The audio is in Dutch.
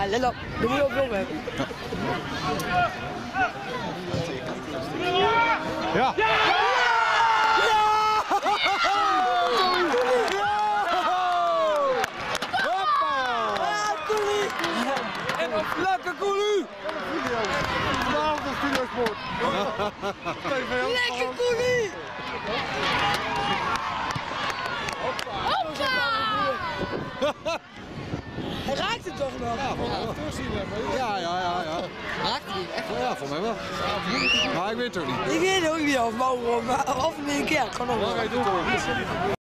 Ja, let op. Dat moet je ook wel hebben. Ja! Ja! Lekker Koelu! Vanavond is Studiosport. Lekker Koelu! Hoppa! Hij raakt het toch nog? Ja. Raakt hij echt? Ja, voor mij wel. Maar ik weet het ook niet. Ik weet het ook niet of een keer. Kan ook wel.